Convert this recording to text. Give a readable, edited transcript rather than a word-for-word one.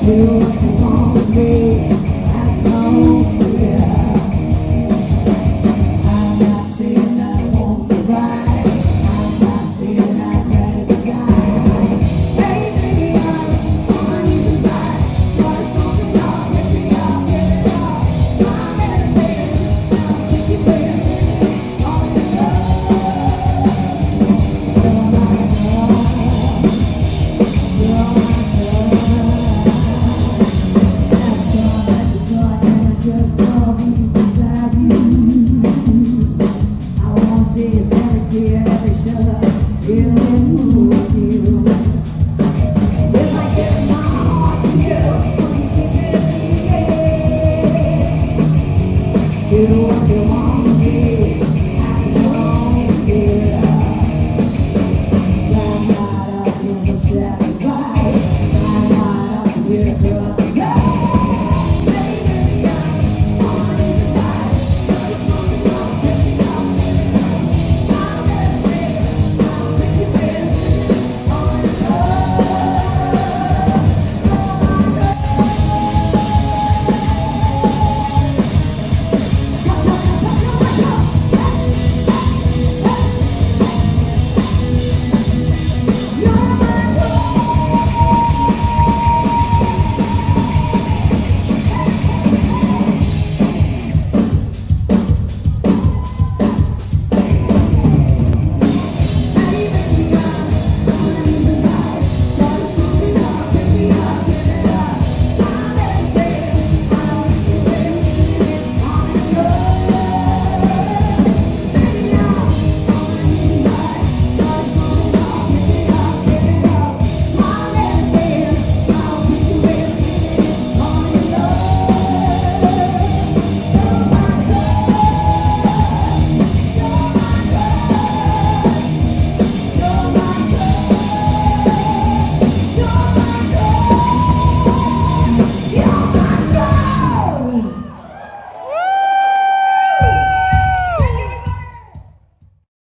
Do what you want with me, have no fear. I'm not saying that I won't survive. I'm not saying I'm ready to die. Hey baby, I need to die. What's going on? Get me up, get it up. I'm meditating, I'll take you there. All in love. You're my love. You're my love. Just call me beside you. I won't see every tear, every shudder till it moves you. If I give my heart to you, will you give it to me? Do what you want to be, I don't care. Fly right up with the sacrifice. Fly right up with the